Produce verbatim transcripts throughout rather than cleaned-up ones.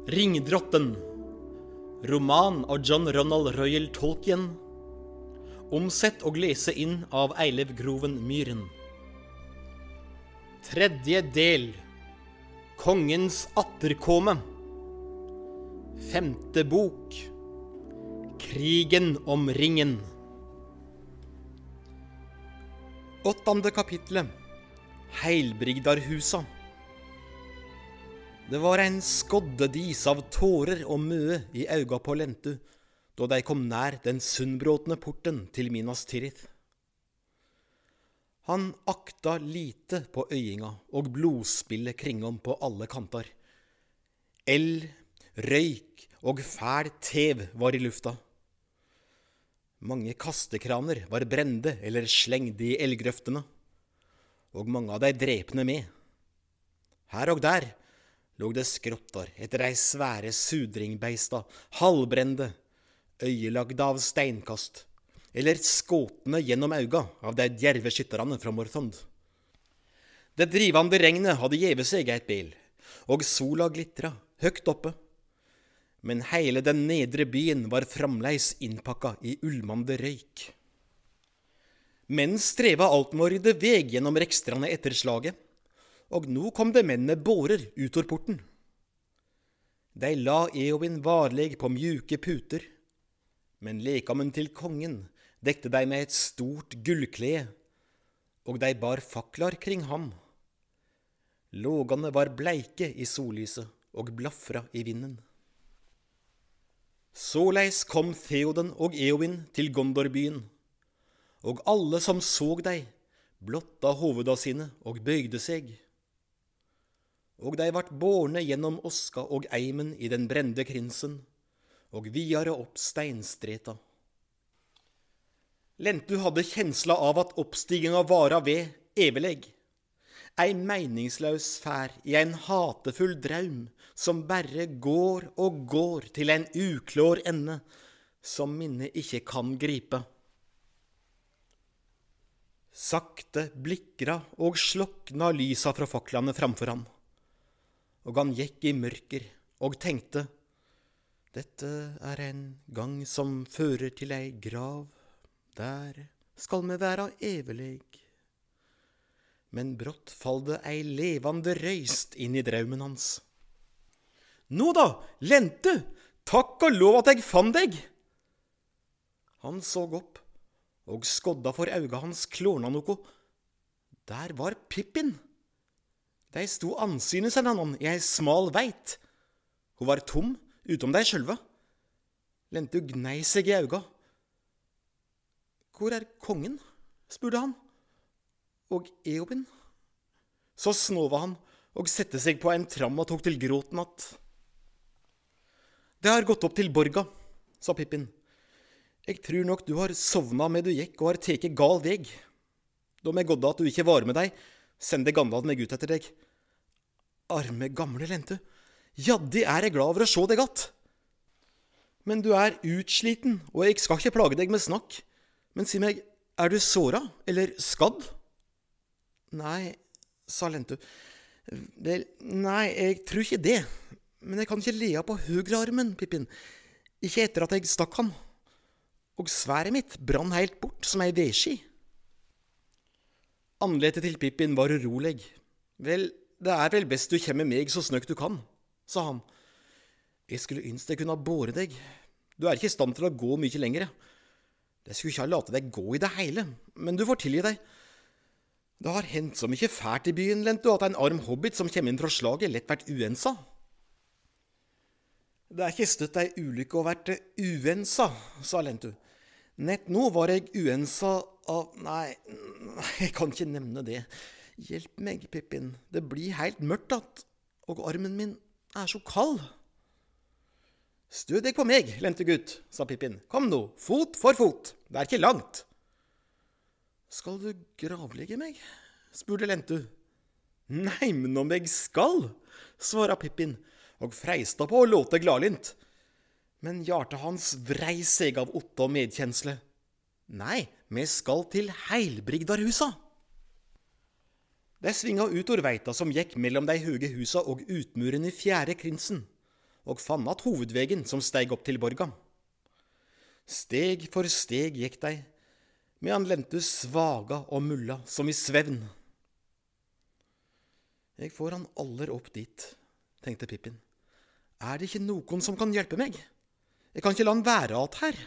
Ringdrotten. Roman av John Ronald Reuel Tolkien. Omsett og lese inn av Eilev Groven Myhren. Tredje del. Kongens atterkomme. Femte bok. Krigen om ringen. Åttende kapitlet. Heilbrigdarhusa. Det var en skoddedis av tårer og møe i auga på Lentu, da de kom nær den sundbråtne porten til Minas Tirith. Han akta lite på øyinga og blodspillet kringom på alle kanter. Eld, røyk og fæl tev var i lufta. Mange kastekraner var brende eller slengde i eldgrøftene, og mange av de drepne med. Her og der låg det skrottar etter de svære sudringbeista, halvbrende, øyelagde av steinkast, eller skåtene gjennom auga av de djerve skyttarane fra Morthond. Det drivande regnet hadde gjeve seg eit bel, og sola glittra høgt oppe, men heile den nedre byen var framleis innpakka i ulmande røyk. Menn streva alt med å rydde veg gjennom rekstrane etter slaget, og nå kom det menn med bårer ut ur porten. De la Eowyn varleg på mjuke puter, men lekamen til kongen dekte de med et stort gullklede, og de bar faklar kring ham. Lågane var bleike i sollyset og blafra i vinden. Såleis kom Theoden og Eowyn til Gondorbyen, og alle som såg dei, blotta hoveda sine og bøygde seg. Og de vart bårne gjennom oska og eimen i den brende krinsen, og vidare opp steinstreta. Lentu hadde kjensla av at oppstiginga vara ved eveleg. Ei meiningslaus fær i ein hatefull draum, som berre går og går til ein uklår ende, som minnet ikkje kan gripe. Sakte blikra og slokna lysa fra faklane framfor ham, og han gikk i mørker og tenkte, dette er en gang som fører til ei grav, der skal me være evelig. Men brått fall det ei levande røyst inn i draumen hans. Nå da, Lentu, takk og lov at jeg fann deg! Han såg opp, og skodda for auga hans klårna noko. Der var Pippin. De sto ansynes en annan i ei smal veit. Hun var tom, utom dei sjølve. Lentu gnei seg i auga. Hvor er kongen? Spurte han. Og Eowyn? Så snova han og sette seg på en tram og tok til gråten att. Det har gått opp til borga, sa Pippin. Jeg tror nok du har sovna med du gikk og har teke gal veg. Da med godda at du ikke var med deg, sende Gandalf meg ut etter deg. Arme gamle Lentu, jaddi er jeg glad over å se deg att. Men du er utsliten, og jeg skal ikke plage deg med snakk. Men si meg, er du såra, eller skadd? Nei, sa Lentu. Vel, nei, jeg tror ikke det. Men jeg kan ikke lea på høyre armen, Pippin. Ikke etter at jeg stakk han. Og sværet mitt brann helt bort som ei vedski. Andletet til Pippin var urolig. Vel, det er vel best du kommer med meg så snøkt du kan, sa han. Jeg skulle ønske jeg kunne båre deg. Du er ikke i stand til å gå mye lengre. Det skulle ikke ha late deg gå i det hele, men du får tilgi deg. Det har hendt så mye fælt i byen, Lentu, at en arm hobbit som kommer inn fra slaget lett vært uensa. Det er ikke støtt ei ulykke å vært uensa, sa Lentu. Nett nå var jeg uensa av... Nei, jeg kan ikke nevne det. Hjelp meg, Pippin. Det blir helt mørkt att, og armen min er så kald. Stø deg på meg, Lentegutt, sa Pippin. Kom nå, fot for fot. Det er ikke langt. Skal du gravlegge meg? Spurte Lentu. Nei, men om jeg skal, svara Pippin, og freista på å låte gladlynt. Men hjertet hans vrei seg av otte og medkjensle. Nei, vi skal til Heilbrigdarhusa. De svinga ut ur veita som gikk mellom de høge husa og utmuren i fjerde krinsen, og fann at hovedvegen som steig opp til borga. Steg for steg gikk dei, medan Lentus svaga og mulla som i svevn. Jeg får han aller opp dit, tenkte Pippin. Er det ikke noen som kan hjelpe meg? Jeg kan ikke la han være alt her.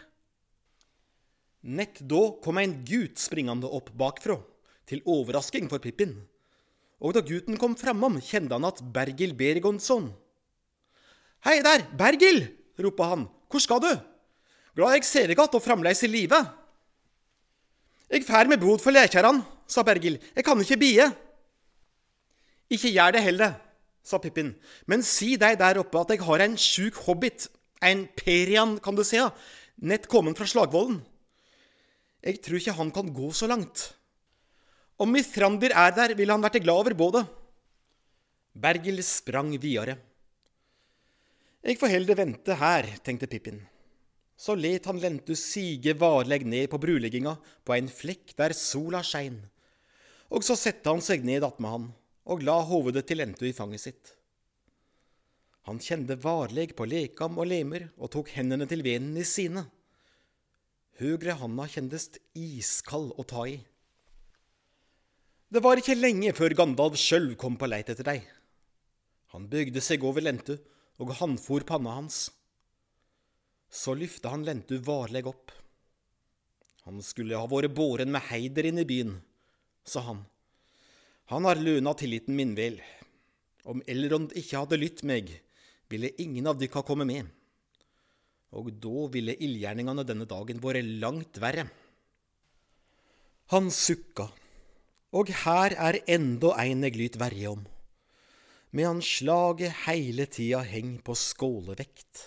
Nett da kom en gut springende opp bakfra, til overrasking for Pippin. Og da guten kom framom, kjente han at Bergil Bergonsson. «Hei der, Bergil!» ropte han. «Hvor skal du?» «Glad jeg ser deg att og framleis i livet.» «Jeg fær med bod for lekjæren», sa Bergil. «Jeg kan ikke bie.» «Ikke gjør det heller», sa Pippin. «Men si deg der oppe at jeg har en sjuk hobbit, en perian, kan du se, nett kommet fra Slagvolden. Jeg tror ikke han kan gå så langt. Om Mithrandir er der, vil han være glad over både.» Bergil sprang videre. «Jeg får heller vente her», tenkte Pippin. Så let han Lentus sige varleg ned på brulegginga på en flekk der sola skein, og så sette han seg ned att med han, og la hovedet til Lentu i fanget sitt. Han kjente varleg på lekam og lemer, og tok hendene til venen i sine. Høgre handa kjendest iskall å ta i. Det var ikke lenge før Gandalf sjølv kom på leit etter deg. Han bøgde seg over Lentu, og handfor panna hans. Så lyfte han Lentu varleg opp. Han skulle ha vært båren med heider inn i byen, sa han. Han har løna tilliten min vel. Om Elrond ikke hadde lytt meg, ville ingen av dykka komme med. Og da ville ildgjerningene denne dagen vært langt verre. Han sukka, og her er enda en jeg lyt verje om, medan slaget heile tida heng på skålevekt.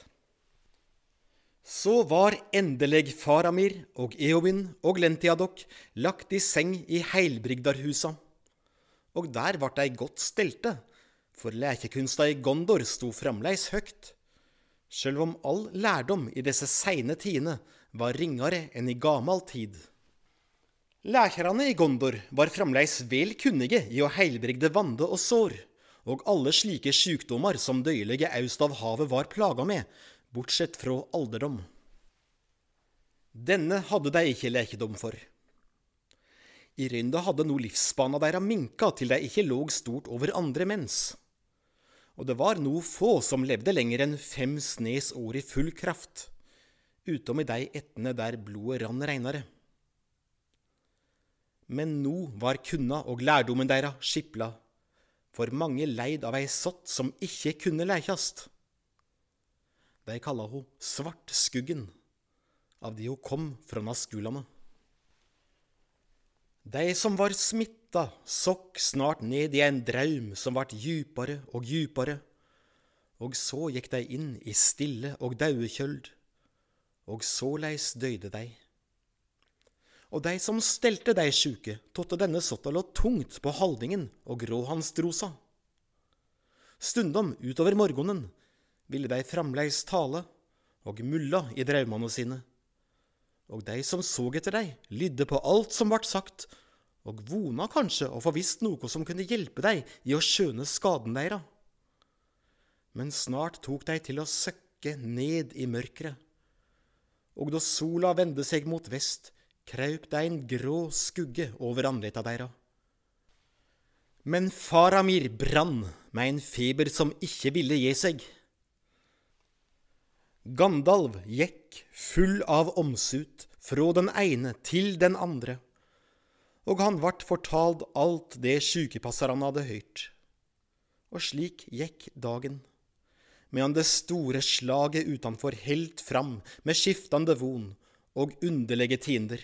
Så var endelig Faramir og Eowyn og Lentiadok lagt i seng i Heilbrigdarhusa, og der vart dei godt stelte, for lekekunsta i Gondor sto framleis høgt, sjølv om all lærdom i disse seine tidene var ringere enn i gamal tid. Lækerne i Gondor var framleis vel kunnige i å heilbrigde vande og sår, og alle slike sjukdomar som døyelige aust av havet var plaga med, bortsett fra alderdom. Denne hadde de ikke lekedom for. I rynda hadde no livsspana deira minka til de ikke låg stort over andre menns. Og det var no få som levde lenger enn fem snes år i full kraft, utom i de ettene der blodet rann reinare. Men no var kunna og lærdommen deira skipla, for mange leid av ei sott som ikke kunne leikast. De kalla ho Svartskuggen, av de ho kom fra Nazgulane. De som var smitta, sokk snart ned i en draum som vart djupare og djupare, og så gikk de inn i stille og dauekjøld, og såleis døyde de. Og de som stelte de sjuke, totte denne sotta lå tungt på halvingen og gråhansdrosa. Stundom utover morgonen ville de framleis tale og mulla i draumane sine. Og de som så etter dei, lydde på alt som vart sagt, og vona kanskje å få visst noe som kunne hjelpe dei i å skjøne skaden deira. Men snart tok de til å søkke ned i mørkere, og da sola vende seg mot vest, kraup det en grå skugge over andleta deira. Men Faramir brann med en feber som ikke ville gi seg. Gandalf gikk full av omsut fra den ene til den andre, og han vart fortalt alt det sjukepasserne hadde hørt. Og slik gikk dagen, medan det store slaget utenfor helt fram med skiftande von og underlige tiender.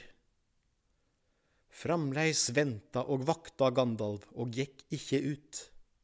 Framleis venta og vakta Gandalf og gikk ikke ut.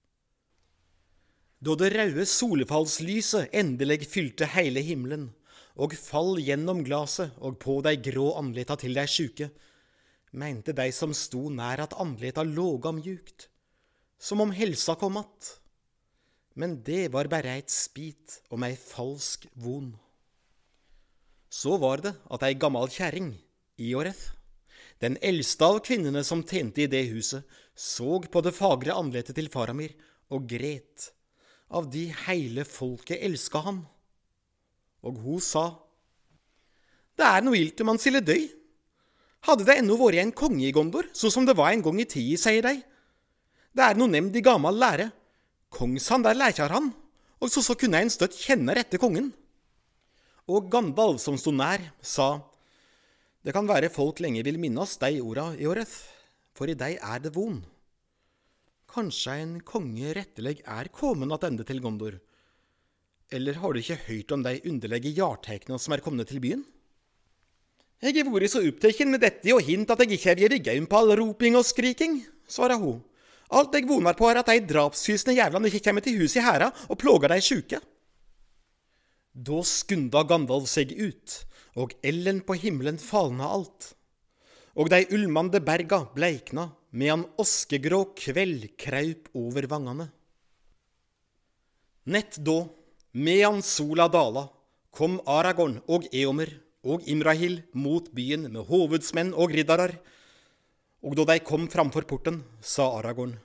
Da det røde solefallslyset endelig fylte hele himmelen, og fall gjennom glaset og på de grå andleta til de sjuke, mente de som sto nær at andleta låga mjukt, som om helsa kom att. Men det var bare et spit om ei falsk von. Så var det at ei gammal kjerring, Ioreth, den eldste av kvinnene som tjente i det huset, så på det fagre andletet til Faramir og gret, av de hele folket elsket han. Og hun sa, «Det er noe ilt om han sille døy. Hadde det ennå vært en konge i Gondor, så som det var en gang i tid, sier de. Det er noe nevnt i gammel lære. Kongsand der lærkjar han, og så så kunne en støtt kjenne rette kongen.» Og Gandalf, som stod nær, sa, «Det kan være folk lenge vil minnes de orda i året, for i deg er det von. Kanskje en konge retteleg er kommet attende til Gondor, eller har du ikke hørt om de underlige jartekene som er kommet til byen?» «Jeg har vært så opptatt med dette og hint at jeg ikke har vært gaum på all roping og skriking», svarer hun. «Alt jeg vonar på er at de drapshysende jævlene ikke kommer til hus i hæra og plåger de sjuke.» Da skunda Gandalf seg ut, og ellen på himmelen falna alt. Og de ulmande berga bleikna, medan oskegrå kveld kraup over vangane. Nett da, medan sola dala, kom Aragorn og Eomer og Imrahil mot byen med hovedsmenn og riddarar, og da de kom framfor porten, sa Aragorn,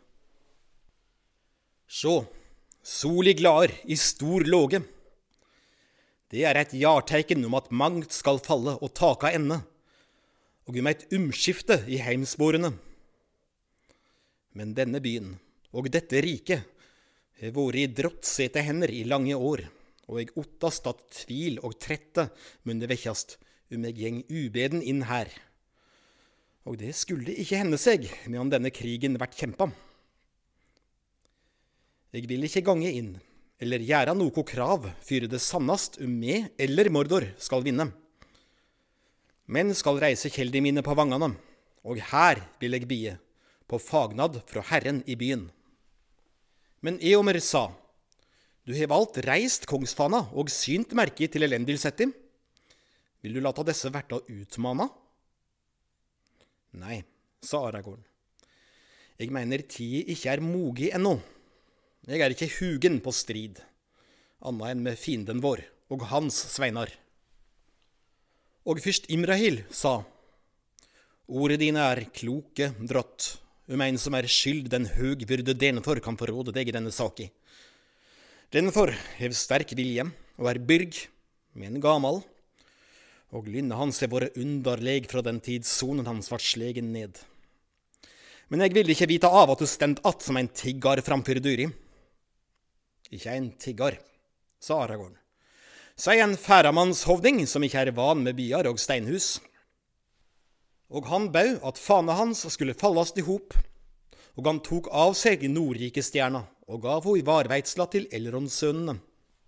«Sjå, soli glader i stor låge. Det er et jarteiken om at mangt skal falle og taka ende, og om et umskifte i heimsborene. Men denne byen og dette riket har vært i drottsete hender i lange år, og jeg ottast at tvil og trette munne vekkjast om jeg gjeng ubeden inn her. Og det skulle ikke hende seg medan denne krigen vært kjempa. Jeg vil ikke gange inn, eller gjøre noe krav, fyre det sannast om meg eller Mordor skal vinne. Men skal reise kjeldi mine på vangene, og her vil jeg bie, på fagnad fra Herren i byen. Men Eomer sa, du har valgt reist kongsfana og synt merke til Elendil-setti. Vil du lata desse verta utmana? Nei, sa Aragorn. Jeg mener tid ikke er mogi ennå. Jeg er ikke hugen på strid, anna enn med fienden vår og hans sveinar. Og fyrst Imrahil sa, ordet dine er kloke, drott, om en som er skyld den høgvyrde Denethor kan forråde deg i denne saki. Denethor hev sterk vilje og er byrg, men gamal, og lynne hans er våre underleg fra den tid sonen hans var slegen ned. Men jeg vil ikke vite av at du stend att som en tiggar framfyr dyri. Ikke en tiggar, sa Aragorn. Sei en færamannshovding som ikke er van med byar og steinhus. Og han bau at fana hans skulle fallast i hop, og han tok av seg Nordrikestjerna og gav ho i varveitsla til Elrond-sønnene.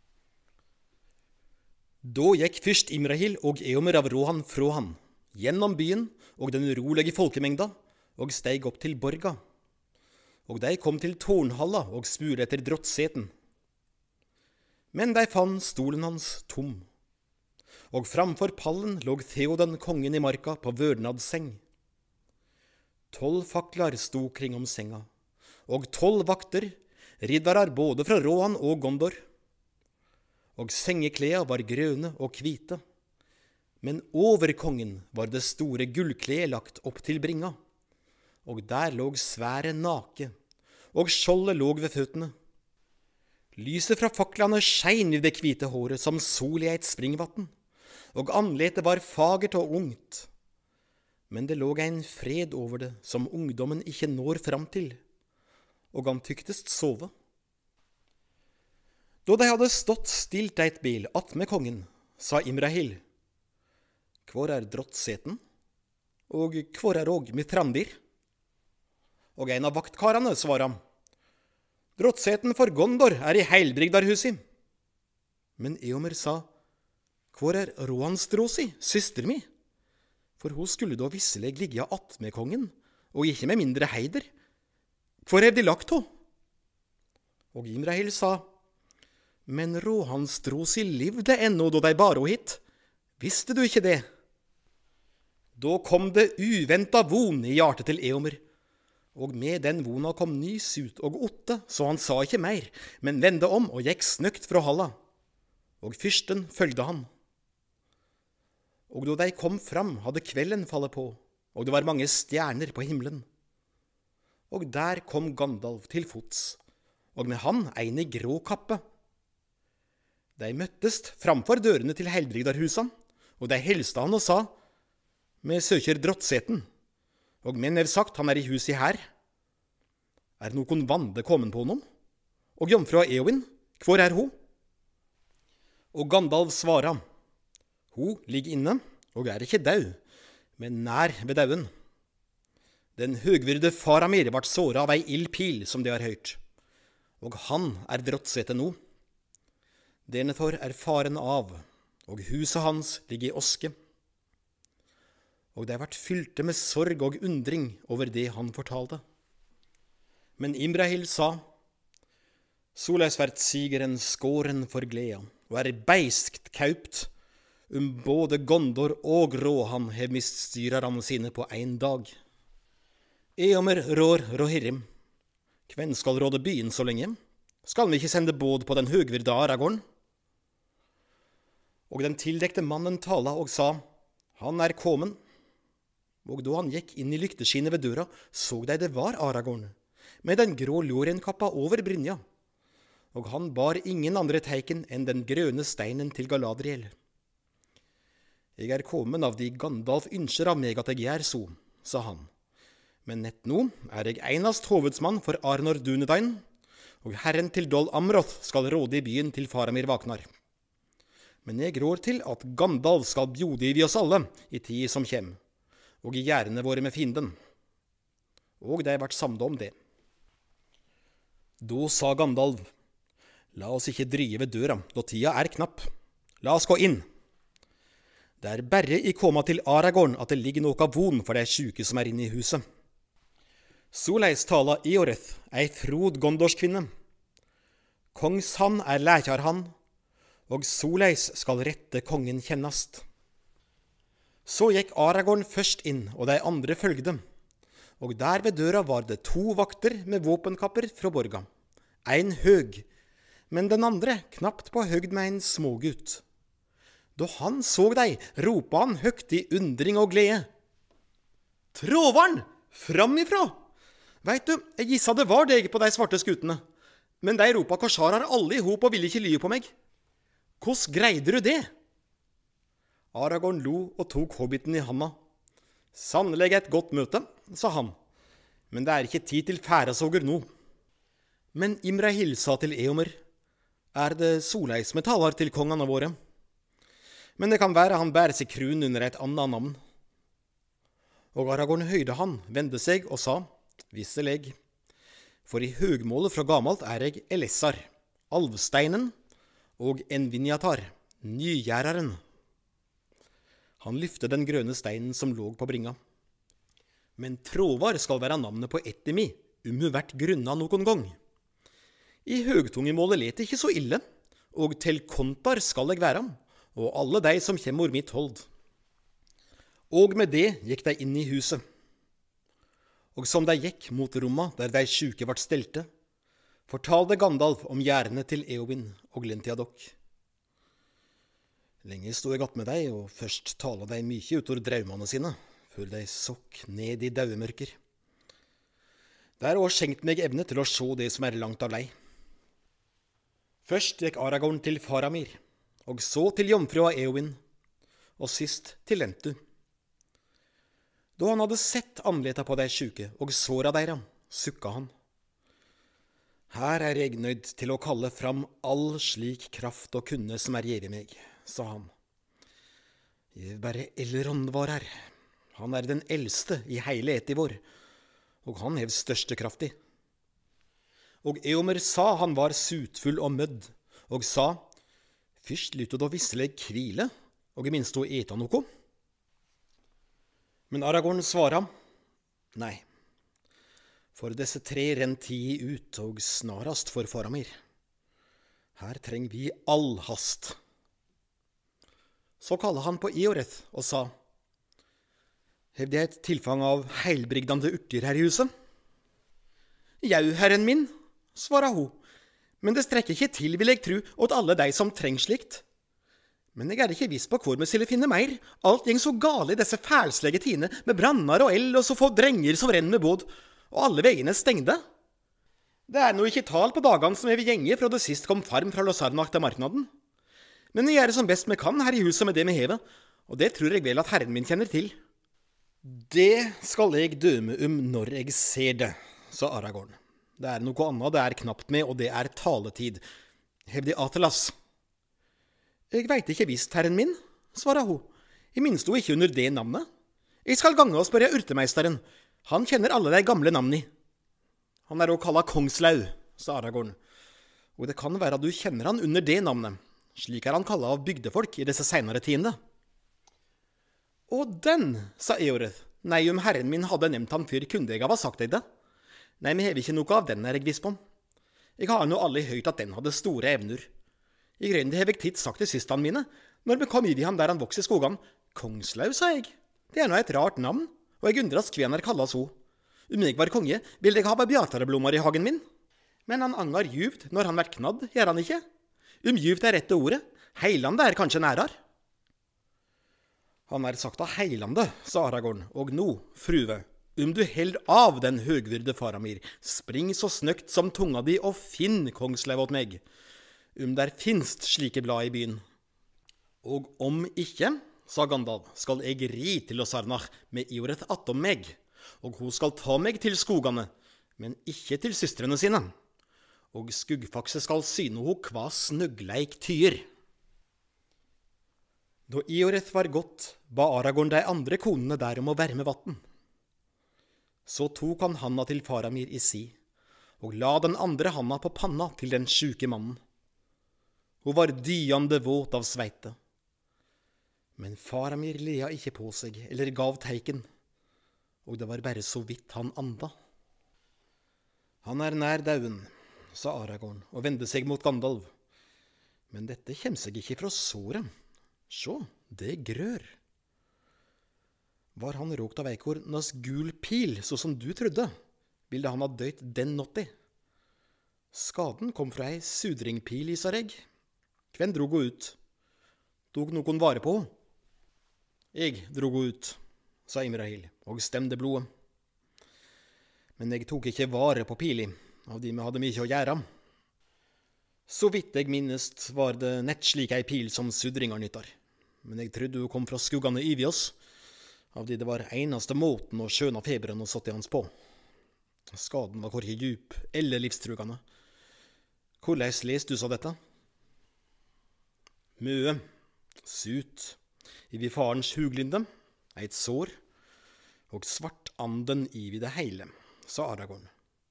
Da gikk fyrst Imrahil og Eomer av Rohan fra han, gjennom byen og den urolige folkemengda, og steig opp til borga. Og de kom til tårnhalla og spurte etter drottseten. Men de fann stolen hans tom. Og framfor pallen låg Theoden kongen i marka på vørnadsseng. Tolv faklar sto kring om senga, og tolv vakter, riddarar både fra Rohan og Gondor. Og sengeklea var grøne og hvite, men over kongen var det store gullkleet lagt opp til bringa, og der låg svære nake, og skjoldet låg ved føttene. Lyset fra faklene skein i det hvite håret som sol i et springvatten, og anletet var fagert og ungt. Men det låg en fred over det som ungdommen ikke når fram til, og han tyktest sove. Da de hadde stått stilt eit bil att med kongen, sa Imrahil, «Hvor er drottseten? Og hvor er òg Mithrandir?» Og en av vaktkarane svarer, «Drottseten for Gondor er i Heilbrigdarhusi.» Men Eomer sa, «Hvor er Rohansdrosi, syster mi? For hun skulle da visselig ligge att med kongen, og ikke med mindre heider. Hvor er de lagt ho?» Og Imrahil sa, «Men Rohansdrosi livde ennå da de bar ho hit. Visste du ikke det?» Da kom det uventa von i hjertet til Eomer, og med den vona kom nys ut og otte, så han sa ikke mer, men vende om og gikk snøkt fra halla. Og fyrsten følgde han. Og da de kom fram, hadde kvelden fallet på, og det var mange stjerner på himmelen. Og der kom Gandalf til fots, og med han ein i grå kappe. De møttes framfor dørene til Heilbrigdarhusan, og de helste han og sa, «Me søker drottseten, og menn har sagt han er i huset her. Er nokon vande kommet på honom? Og jomfrua Eowyn, hvor er ho?» Og Gandalf svara, «Ho ligger inne, og er ikke død, men nær ved dauen. Den høgvyrde Faramir vart såra av ei ild pil, som de har hørt, og han er drottsete nå. Derfor er faren av, og huset hans ligger i oske.» Og de vart fylte med sorg og undring over det han fortalte. Men Imrahil sa, «Soleis vert sigeren skåren for gleda, og er beiskt kaupt, um både Gondor og Rohan hev mist styrarane sine på ein dag. Eomer rår Rohirrim. Kven skal råde byen så lenge? Skal vi ikke sende båd på den høgvirde Aragorn?» Og den tildekte mannen tala og sa, «Han er kommen.» Og da han gikk inn i lykteskinnet ved døra, så de det var Aragorn, med den grå lårenkappa over brynja. Og han bar ingen andre teiken enn den grønne steinen til Galadriel. «Jeg er kommet av de Gandalf ønsker av meg at jeg er så», sa han. «Men nett nå er jeg einast hovedsmann for Arnor Dunedain, og herren til Dol Amroth skal råde i byen til Faramir vaknar. Men jeg rår til at Gandalf skal bjode i oss alle i tid som kjem, og i gjerne våre med fienden.» Og de vart samde om det. Da sa Gandalf, «La oss ikke drye ved døra, da tida er knapp. La oss gå inn. Det er bare i koma til Aragorn at det ligger noe von for de sjuke som er inne i huset.» Soleis tala Eoreth, ei frod gondorskvinne. «Kongshann er lækjarhann, og soleis skal rette kongen kjennast.» Så gikk Aragorn først inn, og de andre følgde. Og der ved døra var det to vakter med våpenkapper fra borga. Ein høg, men den andre knapt på høgd med en smågutt. Da han så deg, ropa han høgt i undring og glede. «Tråvarn, framifra! Veit du, jeg gissa det var deg på de svarte skutene. Men de ropa korsarar alle i hop og ville ikke lye på meg. Hvordan greide du det?» Aragorn lo og tok hobbiten i handa. «Sannelig et godt møte», sa han, «men det er ikke tid til færesåger nå.» Men Imrahil sa til Eomer, «Er det Soleis med talar til kongene våre? Men det kan være han bærer seg krun under et annet navn.» Og Aragorn høyde han, vende seg og sa, «Visselig, for i høgmålet fra gammalt er jeg Elessar, alvsteinen, og Envinjatar, nygjeraren.» Han lyfte den grønne steinen som lå på bringa. «Men Tråvar skal være navnet på Ettimi, um hun vært grunna noen gang. I høgtungemålet let ikke så ille, og til kontar skal jeg være, og alle de som kjemmer mitt hold.» Og med det gikk de inn i huset. Og som de gikk mot romma der de sjuke vart stelte, fortalte Gandalf om gjerne til Eowyn og Glentiadok. Lenge stod jeg att med deg, og først tala de mykje ut ur draumane sine, før de sokk ned i dauemørker. Det er også skjenkt meg evne til å se det som er langt av lei. Først gikk Aragorn til Faramir, og så til jomfrua Eowyn, og sist til Lentu. Da han hadde sett anleta på de sjuke og såra deira, sukka han. «Her er jeg nøyd til å kalle fram all slik kraft og kunne som er givet meg», sa han. «Jeg bare Elrond var her. Han er den eldste i hele Etivor, og han hev største kraft i.» Og Eomer sa han var sutfull og mødd, og sa, «Fyrst lytte da visselig kvile, og i minst å eta noko.» Men Aragorn svara, «Nei, for disse tre renn tid ut, og snarast for Faramir. Her treng vi all hast.» Så kallet han på Eoreth og sa, «Hevde jeg et tilfang av heilbrigdande urter her i huset?» «Jau, herren min», svara hun, «men det strekker ikke til, vil jeg tru, åt alle deg som treng slikt. Men jeg er ikke viss på hvor vi skulle finne meir. Alt gjeng så gale i disse fælslege tidene, med brannar og eld, og så få drenger som renner med båd, og alle veiene stengde. Det er nå ikke tal på dagene som jeg vil gjenge fra det sist kom farm fra Losarnak til marknaden. Men vi gjør det som best vi kan her i huset med det vi hever, og det tror jeg vel at herren min kjenner til. Det skal jeg døme om når jeg ser det, sa Aragorn. Det er noe annet det er knapt med, og det er taletid. Hevde Atelas. Jeg veit ikke visst, herren min, svarer hun. Jeg minnes jo ikke under det navnet. Jeg skal gange og spørre urtemeisteren. Han kjenner alle de gamle navnene. Han er også kallet Kongslau, sa Aragorn. Og det kan være at du kjenner han under det navnet. Slik er han kallet av bygdefolk i disse senere tidene. Og den, sa Eoreth. Nei, om herren min hadde nevnt han før kunde jeg ha sagt deg det. Nei, vi hever ikke noe av den, er jeg viss på. Jeg har nå alle høyt at den hadde store evner. I grønn det hev jeg titt sagt til systerne mine, når vi kom i han der han vokser i skogene. Kongslau, sa jeg. Det er nå et rart navn, og jeg undres hvem er kallet så. Om jeg var konge, ville jeg ha bjartareblommer i hagen min. Men han angar djupt når han vært knadd, gjør han ikke? Om djupt er rette ordet. Heilandet er kanskje nærar. Han er sagt av heilandet, sa Aragorn, og nå, frue, om du held av den høgvyrde Faramir, spring så snøkt som tunga di og finn Kongslau åt meg. Om der finst slike blad i byen. Og om ikke, sa Gandalf, skal jeg ri til Losarnach med Eoreth attom meg, og hun skal ta meg til skogane, men ikke til systrene sine. Og skuggfakse skal syne ho hva snøggleik tyr. Da Eoreth var gått, ba Aragorn de andre konene der om å verme vatten. Så tok han handa til Faramir i si, og la den andre handa på panna til den sjuke mannen. Hun var dyande våt av sveite. Men Faramir lea ikke på seg, eller gav teiken, og det var bare så vidt han anda. Han er nær dauen, sa Aragorn, og vendte seg mot Gandalf. Men dette kjem seg ikke fra såret. Sjå, det grør. Var han råkt av eikornas gul pil, så som du trodde, ville han ha døyt den nåtti. Skaden kom fra ei sudringpil, Isareg. Hvem drog hun ut? Tok noen vare på? Jeg drog hun ut, sa Imrahil, og stemde blodet. Men jeg tok ikke vare på pili, av de vi hadde mye å gjøre. Så vidt jeg minnest var det nett slik ei pil som sudringer nyttar. Men jeg trodde hun kom fra skuggane ivi oss, av de det var eneste måten å skjøna feberen og satt i hans på. Skaden var korkje djup eller livstrugande. Hvordan les du så dette? Møe, sut, ivi farens huglinde, eit sår, og svartanden ivi det heile, sa Aragorn.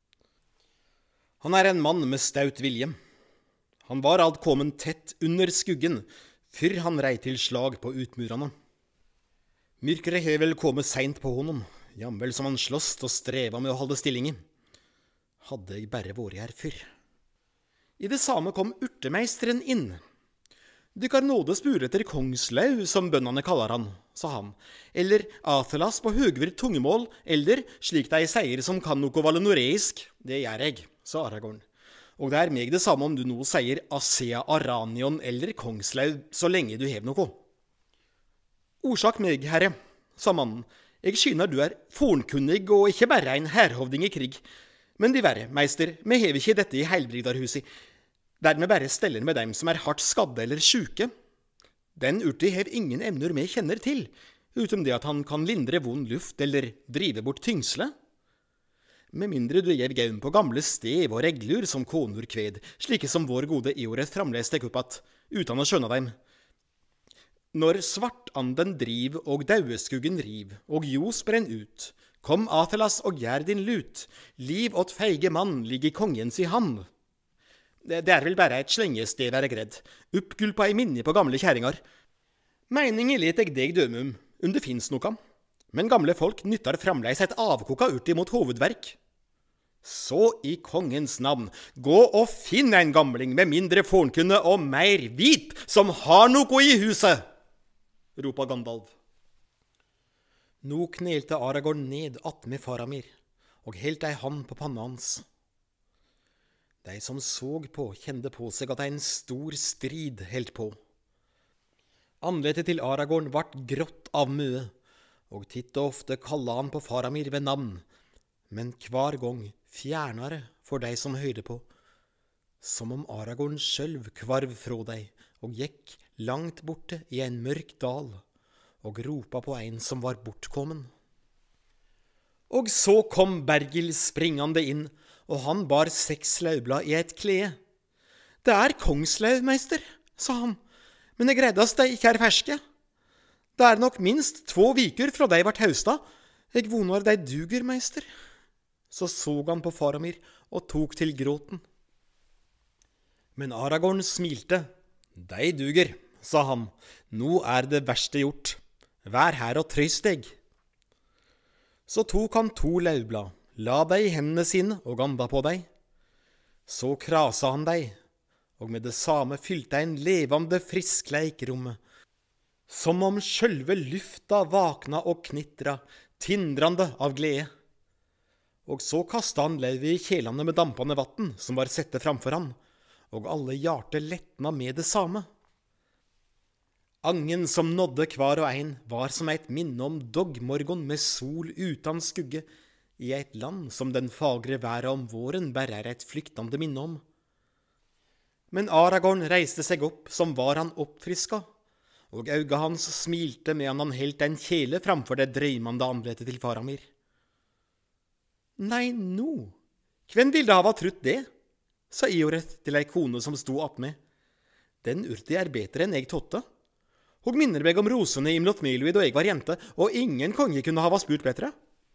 Han er en mann med staut vilje. Han var alt kommet tett under skuggen, før han rei til slag på utmurene. Myrkere har vel kommet seint på honom, jamvel som han slåst og streva med å holde stillingen. Hadde jeg bare vært her før. I det samme kom urtemeisteren inn. Dykkar nåde spure etter Kongslau, som bøndene kaller han, sa han, eller Atelas på høgvirt tungemål, eller slik de sier som kan noe valenoreisk. Det gjør jeg, sa Aragorn. Og det er meg det samme om du nå sier Asea Aranion eller Kongslau, så lenge du hev noe. Orsak meg, herre, sa mannen. Jeg skyner du er fornkunnig og ikke bare en herhovding i krig. Men de verre, meister, vi hev ikke dette i heilbrigdarhuset. Dermed bare steller med dem som er hardt skadde eller sjuke. Den urti hev ingen evner vi kjenner til, utom det at han kan lindre vond luft eller drive bort tyngsle. Med mindre du gjev gaum på gamle stev og reglur som konur kved, slike som vår gode Eoreth framleis stek opp at, utan å skjønne dem. Når svartanden driv og daueskuggen riv, og ljos brenn ut, kom Atelas og gjær din lut, liv åt feige mann ligger kongens i hand. Det, det er vel bare et slengestev er gredd, oppgulpa i minne på gamle kjæringar. Meiningen let jeg deg døme om, om det finnes noe. Men gamle folk nyttar framleis et avkoka urti mot hovedverk. Så i kongens navn, gå og finn en gamling med mindre fornkunne og mer vit, som har noe i huset, ropa Gandalf. Nå knelte Aragorn ned attmed Faramir, og helt ei hand på panna hans. De som såg på, kjente på seg at en stor strid helt på. Anletet til Aragorn vart grått av møe, og titt og ofte kalla han på Faramir ved navn, men hver gang fjernere for deg som høyde på, som om Aragorn sjølv kvarv fra deg og gikk langt borte i en mørk dal og ropa på en som var bortkommen. Og så kom Bergil springande inn, og han bar seks lauvblad i et klede. Det er kongslauv, meister, sa han, men jeg greidast de ikke er ferske. Det er nok minst två viker fra dei vart hausta. Jeg vonar dei duger, meister. Så så han på Faramir og tok til gråten. Men Aragorn smilte. Dei duger, sa han. Nå er det verste gjort. Vær her og trøyst deg. Så tok han to lauvblad, la dei i hendene sine og anda på dei. Så krasa han dei, og med det samme fylte en levande friskleik rommet, som om sjølve lufta vakna og knitra, tindrande av glede. Og så kasta han lauvet i kjelane med dampande vatten som var sette framfor han, og alle hjarte lettna med det samme. Angen som nådde hver og ein var som eit minne om dogmorgon med sol utan skugge, i eit land som den fagre væra om våren bare er eit flyktande minne om. Men Aragorn reiste seg opp som var han oppfriska, og auga hans smilte medan han helt en kjele framfor det drøymande andletet til Faramir. Nei, no, hvem vil da hava trutt det? Sa Ioreth til ei kone som sto attmed. Den urti er betre enn eg totte. Hog minner meg om rosene i Mlotmeluid da jeg var jente, og ingen konge kunne hava spurt betre.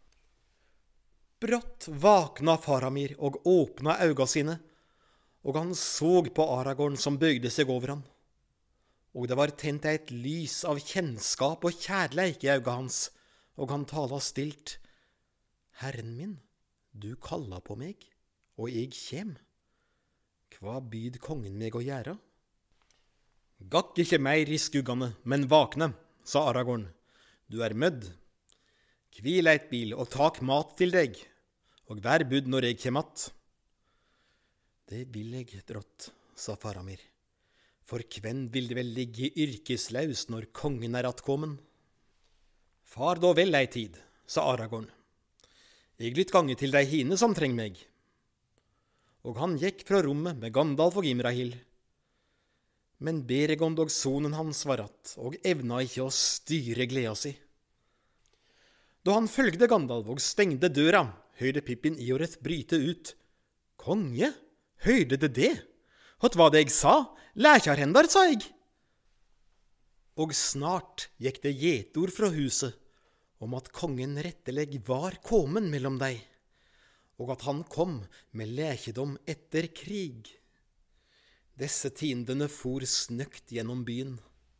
Brått vakna Faramir og åpna auga sine, og han såg på Aragorn som bøyde seg over han. Og det var tent eit lys av kjennskap og kjærleik i auga hans, og han tala stilt. Herren min, du kalla på meg, og eg kjem. Hva byd kongen meg å gjøre? Gakk ikke meir i skuggane, men vakne, sa Aragorn. Du er mødd. Hvil eit bil og tak mat til deg, og vær budd når eg kjem att. Det vil eg, drott, sa Faramir. For kven vil det vel ligge yrkeslaus når kongen er attkommen? Far da vel ei tid, sa Aragorn. Eg lytt gange til dei hine som treng meg. Og han gikk fra rommet med Gandalf og Imrahil. Men Beregond og sonen hans var att, og evna ikke å styre gleda si. Da han følgde Gandalf og stengde døra, høyde Pippin Ioreth bryte ut. Konge, høyde det det? Hva var det jeg sa? Lærkjarhendar, sa jeg. Og snart gikk det gjetord fra huset om at kongen retteleg var komen mellom dei, og at han kom med lækedom etter krig. Desse tiendene for snøkt gjennom byen.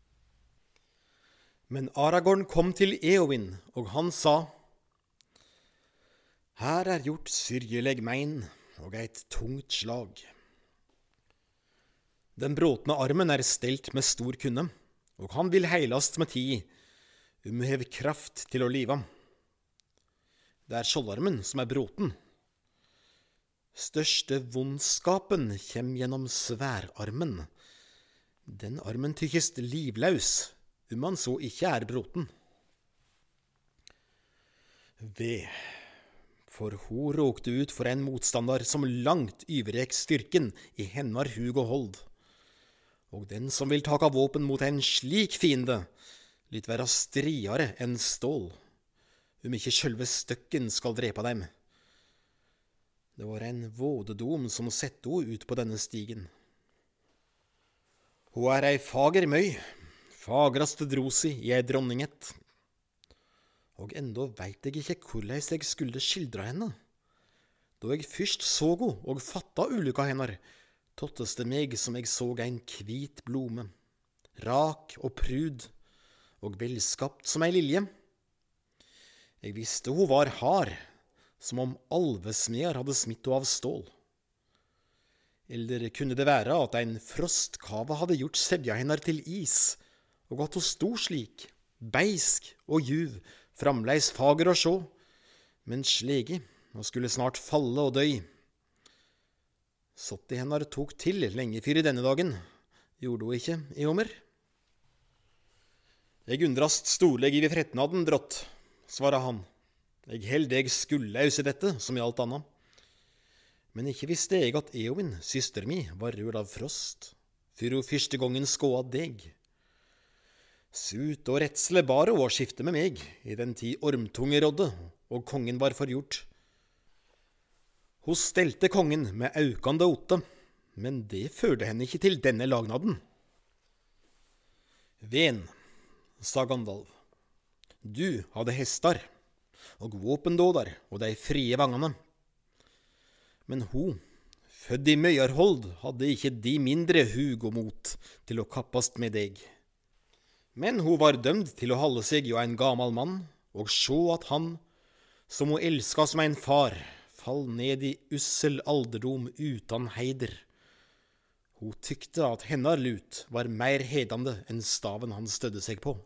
Men Aragorn kom til Eowyn, og han sa, Her er gjort syrjeleg mein, og eit tungt slag. Den bråtne armen er stelt med stor kunne, og han vil heilast med tid, um hev kraft til å liva. Det er skjoldarmen som er bråten. Største vondskapen kjem gjennom sværarmen. Den armen tykkest livlaus, om han så ikke er bråten. Ve, for ho råkte ut for en motstander som langt yvergikk styrken i hennar hug og hold. Og den som vil taka våpen mot en slik fiende, litt være striare enn stål, om ikke sjølve støkken skal drepa dem. Det var en vådedom som sette ho ut på denne stigen. Ho er ei fager møy, fagraste drosi i ei dronninget. Og enda veit eg ikke korleis eg skulle skildra henne. Da eg fyrst så ho og fatta ulukka hennar, tottes det meg som eg såg ein kvit blome, rak og prud, og velskapt som ei lilje. Eg visste ho var hard, som om alvesmeder hadde smitt av stål. Eller kunne det være at en frostkave hadde gjort sevja hennar til is, og at hun sto slik, beisk og juv, framleis fager å sjå, men slegi, og skulle snart falle og døy. Sotti hennar tok til lenge fyr i denne dagen, gjorde hun ikke, Eomer? Jeg undrast storleg i vi fretnaden, drott, svaret han. Jeg held jeg skulle ause dette, som i alt annet. Men ikke visste jeg at Eowyn, syster mi, var rød av frost, for hun første gangen skåa deg. Sut og retsle bar å skifte med meg, i den tid Ormtunge rådde, og kongen var forgjort. Hun stelte kongen med aukande otte, men det førte henne ikke til denne lagnaden. Ven, sa Gandalf, du hadde hestar, og våpendådar, og de frie vangene. Men hun, født i Møyarhold, hadde ikke de mindre hug og mot til å kappast med deg. Men hun var dømd til å holde seg jo en gamal mann, og sjå at han, som hun elska som en far, fall ned i ussel alderdom utan heider. Hun tykte at hennar lut var mer hedande enn staven han stødde seg på.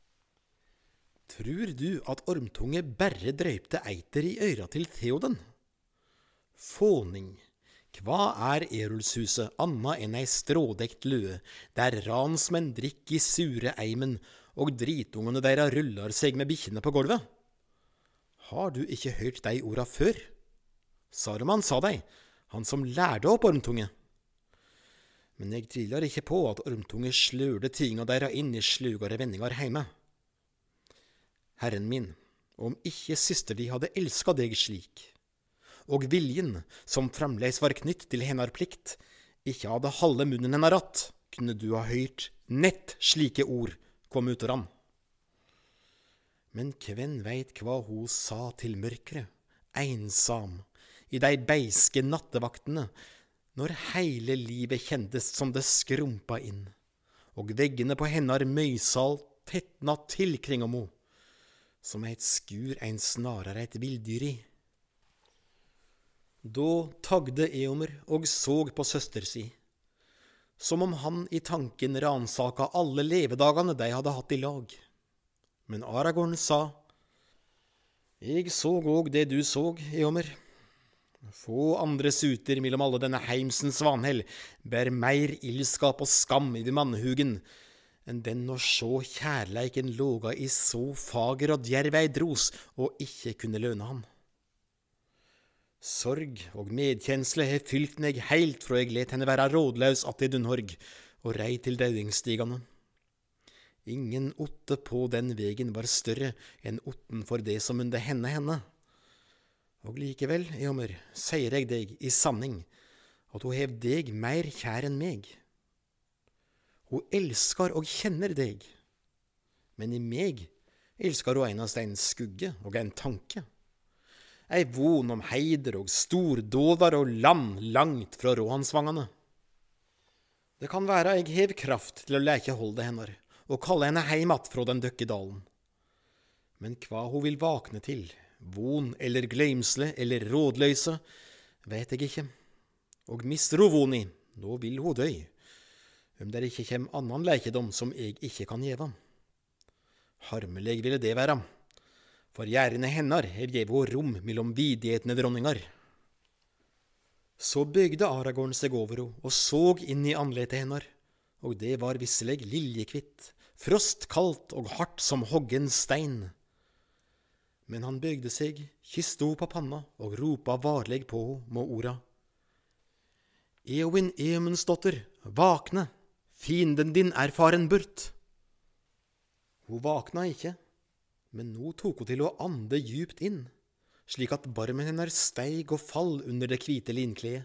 Tror du at Ormtunge berre drøypte eiter i øyra til Theoden? Fåning, hva er Erulshuset anna enn ei strådekt løe, der ransmenn drikk i sure eimen, og dritungene deira rullar seg med bikkjene på gulvet? Har du ikke hørt de orda før? Saruman sa dei, han som lærde opp Ormtunge. Men jeg tviler ikke på at Ormtunge slørde tinga deira inn i slugare vendingar heime. Herren min, om ikke syster di hadde elska deg slik, og viljen, som fremleis var knytt til hennar plikt, ikke hadde halve munnen hennar att, kunne du ha hørt nett slike ord kom ut av han. Men hvem veit hva hun sa til mørkere, einsam, i de beiske nattevaktene, når heile livet kjendes som det skrumpa inn, og veggene på hennar møysal tettna til kring om ho, som eit skur ein snarere eit villdyr i. Da tagde Eomer og såg på søster si, som om han i tanken ransaka alle levedagene de hadde hatt i lag. Men Aragorn sa, «Jeg såg òg det du såg, Eomer. Få andre suter mellom alle denne heimsens vanhell bær meir ildskap og skam i mannhugen, enn den å sjå kjærleiken låga i så fager og djerv ei dros og ikke kunne løne han. Sorg og medkjensle har fylt meg heilt fra jeg let henne være rådlaus att i Dunhorg og rei til dauingsstigane. Ingen otte på den vegen var større enn otten for det som under henne henne. Og likevel, Eomer, sier jeg deg i sanning, at hun hev deg mer kjær enn meg. Hun elskar og kjenner deg, men i meg elskar hun enast en skugge og en tanke. Ei von om heider og stordådar og land langt fra råhansvangene. Det kan være jeg hev kraft til å leke holde hennar, og kalle henne heim att fra den døkke dalen. Men hva hun vil vakne til, von eller gløymsle eller rådløse, vet jeg ikke. Og mister hun von i, nå vil hun døy, om der ikke kjem annan leikedom som jeg ikke kan gjeva. Harmelig ville det være, for gjerne hennar hev gjev hun rom mellom vidighetene dronningar. Så bygde Aragorn seg over henne og såg inn i anletet hennar, og det var visselig liljekvitt, frostkaldt og hardt som hoggen stein. Men han bøgde seg, kysste henne på panna og ropa varlig på henne med orda. Eowyn Eomundsdotter, vakne, fienden din er faren burt. Hun vakna ikke, men nå tok hun til å ande djupt inn, slik at barmen hennar steig og fall under det hvite linkleet.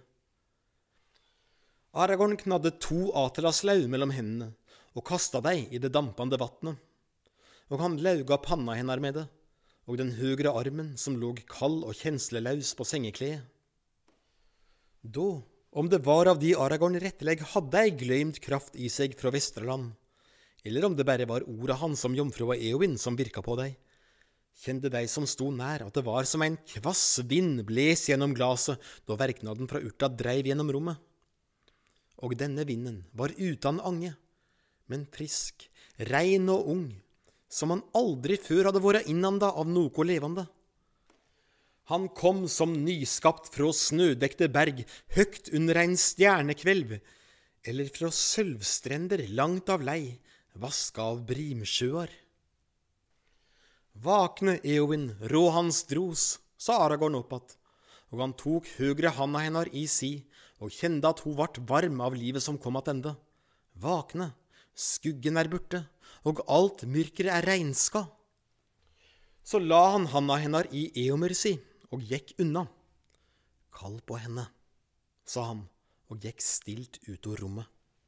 Aragorn knadde to atelaslau mellom hendene og kasta dei i det dampande vattnet, og han lauga panna hennar med det, og den høgre armen som låg kald og kjenslelaus på sengekleet. Da, om det var av de Aragorn retteleg hadde ei gløymt kraft i seg fra Vestraland, eller om det bare var orda han som jomfrua Eowyn som virka på dei, kjente de som sto nær at det var som en kvass vind bles gjennom glaset da verknaden fra urta dreiv gjennom rommet. Og denne vinden var utan ange, men frisk, rein og ung, som han aldri før hadde vært innanda av noe levende. Han kom som nyskapt fra snødekte berg, høgt under en stjernekvelv, eller fra sølvstrender langt av lei, vaska av brimsjøar. Vakne, Eowyn, rå hans dros, sa Aragorn oppatt, og han tok høgre handa hennar i si, og kjente at hun vart varm av livet som kom attende. Vakne, skuggen er borte, og alt myrkere er regnska. Så la han handa hennar i Eomer si, og gikk unna. Kall på henne, sa han, og gikk stilt ut av rommet.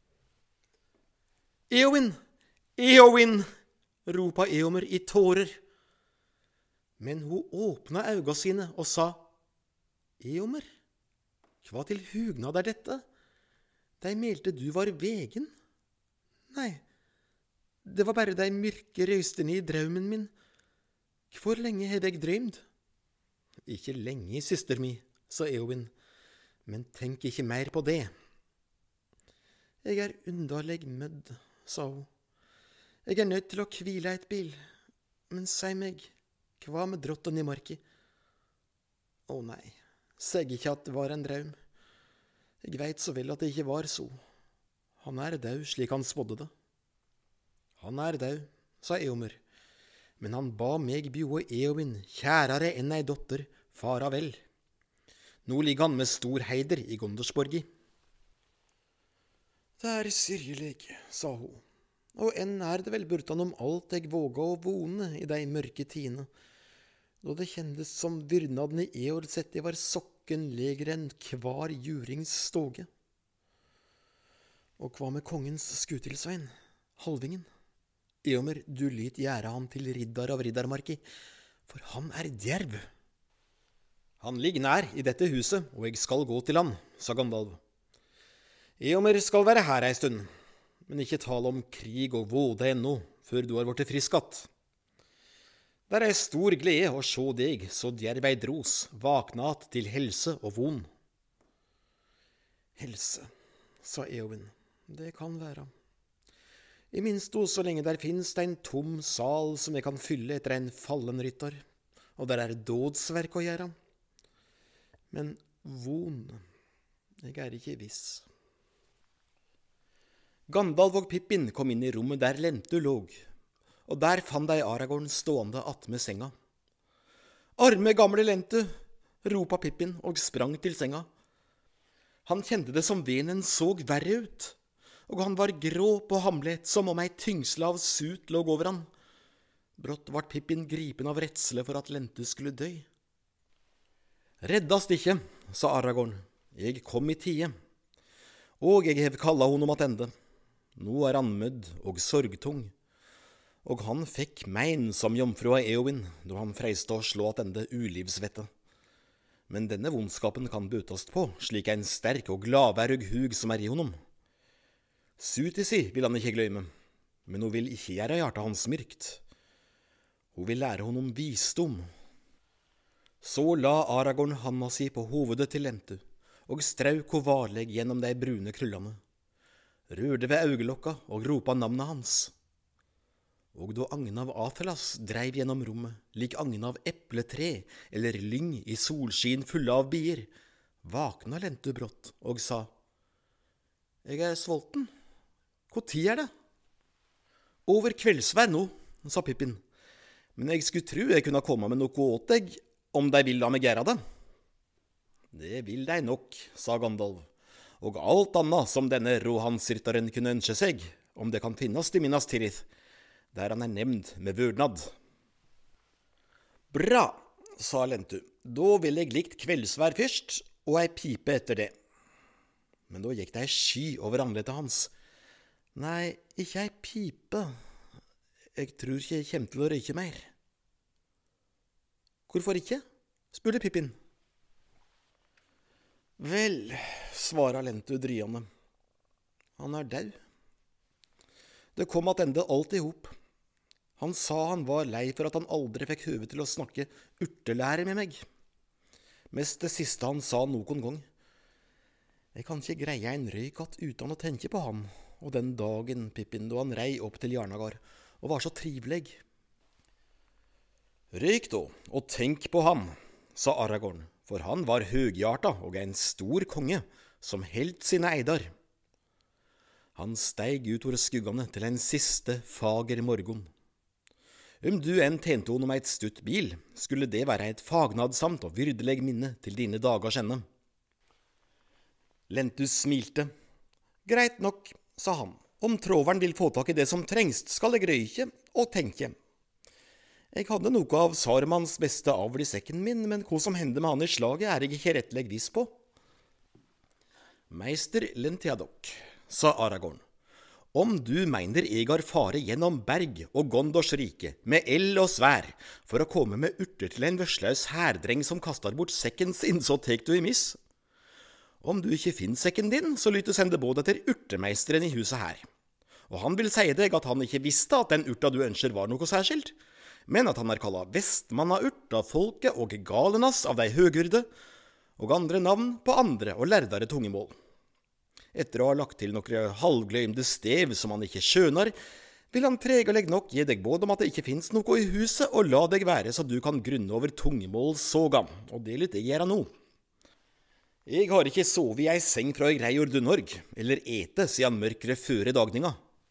Eowyn, Eowyn, ropa Eomer i tårer. Men hun åpna auga sine og sa, Eomer, hva til hugnad er dette? De meldte du var vegen? Nei, det var bare de myrke røystene i draumen min. Hvor lenge har jeg drømt? Ikke lenge, syster mi, sa Eowyn, men tenk ikke mer på det. Jeg er underlig mødd, sa hun. Jeg er nødt til å hvile et bil, men si meg, hva med drotten i marken? Å nei, seg ikke at det var en draum. Jeg vet så vel at det ikke var så. Han er død slik han spådde det. Han er død, sa Eomer, men han ba meg bjode Eowyn, kjærere enn ei dotter, fara vel. Nå ligger han med stor heider i Gondorsborgi. Det er syrlig, sa hun, og enn er det vel burtan om alt jeg våga å vone i de mørke tidene, da det kjendes som vyrnaden i Eor sett jeg var sokken legere enn kvar jurings ståge. Og hva med kongens skutilsvein, Halvingen? Eomer, du lyt gjære han til riddar av Riddarmarki, for han er djerv. Han ligger nær i dette huset, og jeg skal gå til han, sa Gandalv. Eomer skal være her ei stund, men ikke tale om krig og våde ennå, før du har vært frisk att. Det er ei stor glede å sjå deg, så djerv ei dros, vakna att til helse og von. Helse, sa Eowyn, det kan være. I minst så lenge der finnes det en tom sal som jeg kan fylle etter en fallen rytter, og der er dådsverk å gjøre. Men von, jeg er ikke viss. Gandalf og Pippin kom inn i rommet der Lentu låg, og der fann de Aragorn stående attmed senga. Arme gamle Lentu, ropa Pippin og sprang til senga. Han kjente det som venen såg verre ut, og han var grå på hamlet som om ei tyngsle av sut låg over han. Brått vart Pippin gripen av redsle for at Lentu skulle dø. Reddast ikke, sa Aragorn, jeg kom i tide, og jeg hev kalla honom attende. Nå er han mødd og sorgtung, og han fikk mein som jomfrua Eowyn, da han freiste å slå attende ulivsvette. Men denne vondskapen kan bøtast på, slik en sterk og gladværug hug som er i honom. Sutisi vil han ikke gløyme, men hun vil ikke gjøre hjertet hans myrkt. Hun vil lære honom visdom. Så la Aragorn handa si på hovedet til Lentu, og strauk ho varleg gjennom de brune krullene, rørte ved augelokka og ropa navnet hans. Og da agnen av Athelas dreiv gjennom rommet, lik agnen av epletre eller lyng i solskin fulle av bier, vakna Lentu brått og sa, «Jeg er sulten. Hvor tid er det?» «Over kveldsvær nå», sa Pippin, «men jeg skulle tro jeg kunne komme med noe åt deg, om de vil la meg gjøre det.» «Det vil de nok», sa Gandalf, «og alt annet som denne Rohansrytteren kunne ønske seg, om det kan finnes til Minas Tirith, der han er nevnt med vørdnad.» «Bra», sa Lentu, «da vil jeg likt kveldsvær først, og ei pipe etter det.» Men da gikk det ei sky over anletet hans. «Nei, ikke ei pipe. Jeg tror ikke jeg kommer til å røyke mer.» «Hvorfor ikke?» spurte Pippin. «Vel», svaret Lentu dryende, «han er død. Det kom attende alt i hop. Han sa han var lei for at han aldri fikk høve til å snakke urtelære med meg. Mest det siste han sa noen gang. Jeg kan ikke greie en røykatt uten å tenke på han, og den dagen, Pippin, da han rei opp til Jarnagard, og var så trivelig.» «Røyk da, og tenk på han», sa Aragorn, for han var høghjarta og en stor konge, som helt sine eidar. Han steig ut over skuggene til en siste fager morgon. Om du enn tjente hon om eit stutt bil, skulle det være et fagnadsamt og vyrdelig minne til dine dagars ende. Lentus smilte. Greit nok, sa han. Om tråveren vil få tak i det som trengst, skal jeg røyke og tenke. Jeg hadde noe av Sarmans beste avl i sekken min, men hva som hendte med han i slaget er jeg ikke rettelig viss på. Meister Lentiadok, sa Aragorn, om du mener jeg har fare gjennom berg og Gondors rike, med eld og svær, for å komme med urter til en vørslaus hærdreng som kastar bort sekken sin, så tek du i miss. Om du ikke finner sekken din, så lyt du sende båd etter urtemeisteren i huset her. Og han vil si deg at han ikke visste at den urta du ønsker var noe særskilt, men at han er kallet Vestmannaurt av folket og Galenas av de høgurde, og andre navn på andre og lærdare tungemål. Etter å ha lagt til noen halvgløymde stev som han ikke skjønar, vil han tregelig nok gi deg båd om at det ikke finnes noe i huset, og la deg være så du kan grunne over tungemålssoga, og det lyt jeg gjøre nå. Jeg har ikke sovet i ei seng fra jeg rei Ordunorg, eller ete siden mørkere føre dagninga.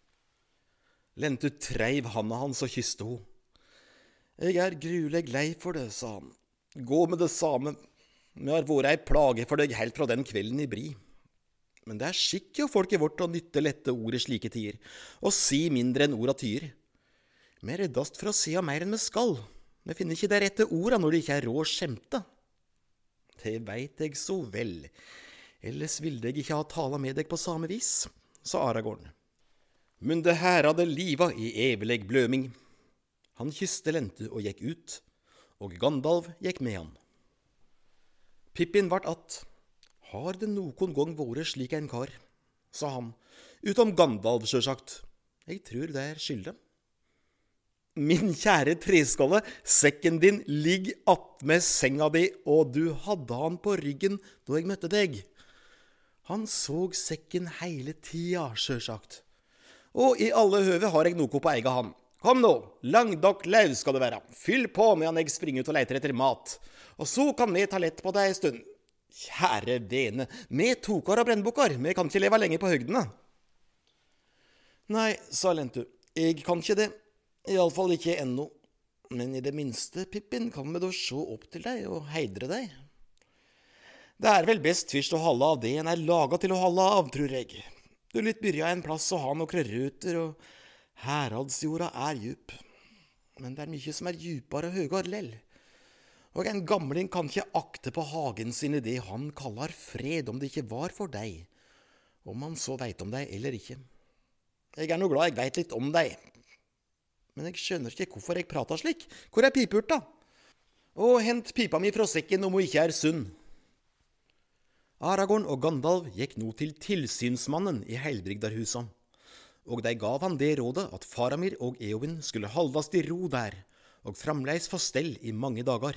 Lentu treiv handa hans og kyste ho. Jeg er gruleg lei for det, sa han. Gå med det samme. Vi har vært ei plage for deg helt fra den kvelden i Bri. Men det er skikk jo folket vårt å nytte lette ord i slike tider, og si mindre enn orda tyr. Vi er reddast for å se mer enn vi skal. Vi finner ikke de rette orda når det ikke er råd skjemte. Det veit jeg så vel. Ellers ville jeg ikke ha tala med deg på samme vis, sa Aragorn. Munde herade liva i evig bløming. Han kyste Lentu og gikk ut, og Gandalf gikk med han. Pippin vart att. Har det noen gang vært slik en kar, sa han, utom Gandalf sjølsagt. Jeg tror det er skyldet. Min kjære treskalle, sekken din ligger attmed senga di, og du hadde han på ryggen da jeg møtte deg. Han så sekken hele tida, sjølsagt. Og i alle høve har jeg noe på egen hand. Kom nå, langdokk laus skal det være. Fyll på medan jeg springer ut og leter etter mat. Og så kan vi ta lett på det en stund. Kjære vene, vi tokar og brennbukkar, vi kan ikke leve lenge på høgdene. Nei, sa Lentu, jeg kan ikke det, i alle fall ikke ennå. Men i det minste, Pippin, kan vi da se opp til deg og heidre deg. Det er vel best først å holde av det en er laget til å holde av, tror jeg. Du lyt byrja en plass å ha noen røter, og heradsjorda er djup. Men det er mye som er djupere og høyere lell. Og en gamling kan ikke akte på hagen sin i det han kaller fred, om det ikke var for deg, om han så veit om deg eller ikke. Jeg er nå glad jeg veit litt om deg, men jeg skjønner ikke hvorfor jeg prater slik. Hvor er pipeurta? Og hent pipa mi fra sekken om hun ikke er sunn. Aragorn og Gandalf gikk nå til tilsynsmannen i Heilbrigdarhusa, og de gav han det rådet at Faramir og Eowyn skulle halvast i ro der, og framleis få stell i mange dager.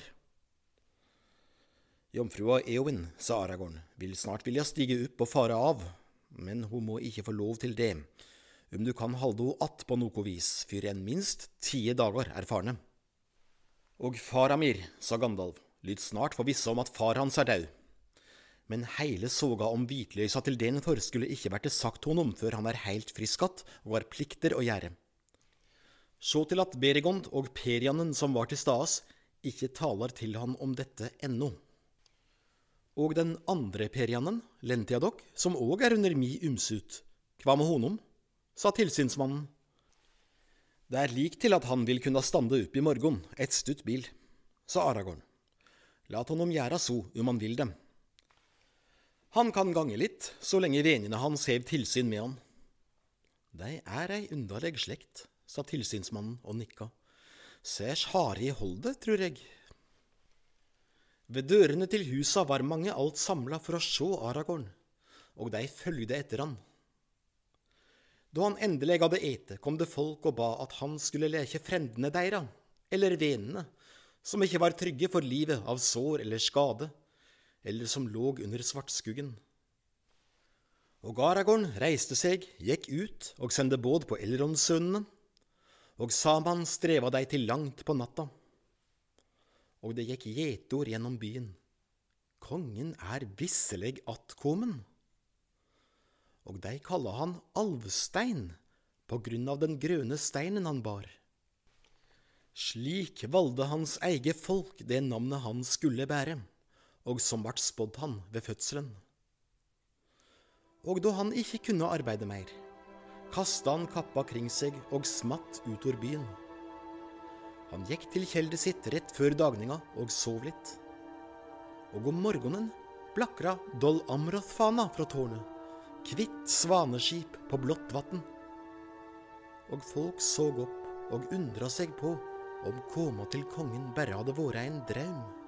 Jomfrua Eowyn, sa Aragorn, vil snart vilja stige opp og fare av, men hun må ikke få lov til det, om du kan halde ho att på noe vis, for en minst tie dager er farne. Og Faramir, sa Gandalf, lyt snart få visse om at far hans er død. Men heile soga om hvitløysa til Denethor skulle ikke vært sagt honom før han er heilt friskatt og har plikter å gjøre. Så til at Beregond og Perianen som var til stadas, ikke taler til han om dette ennå. Og den andre Perianen, Lentiadok, som òg er under mi umsut, hva med honom? Sa tilsynsmannen. Det er lik til at han vil kunne stande opp i morgen, et stutt bil, sa Aragorn. Lat honom gjøre så, om han vil dem. Han kan gange litt, så lenge venene hans hev tilsyn med han. De er ei underlig slekt, sa tilsynsmannen og nikka. Særs harde i holdet, tror jeg. Ved dørene til husa var mange alt samla for å se Aragorn, og de følgde etter han. Da han endelig hadde ete, kom det folk og ba at han skulle leke frendene deira, eller venene, som ikke var trygge for livet av sår eller skade, eller som låg under svartskuggen. Og Aragorn reiste seg, gikk ut og sendte båd på Elrond-sønnene, og Saman streva dei til langt på natta. Og det gikk gjetord gjennom byen. Kongen er visselig attkommen. Og de kalla han Alvstein, på grunn av den grønne steinen han bar. Slik valde hans eget folk det navnet han skulle bære, og som vart spådd han ved fødselen. Og da han ikke kunne arbeide mer, kastet han kappa kring seg og smatt ut ur byen. Han gikk til kjeldet sitt rett før dagninga og sov litt. Og om morgenen blakra Dol Amroth-fana fra tårnet, kvitt svaneskip på blått vatten. Og folk såg opp og undra seg på om koma til kongen bare hadde vært en draum.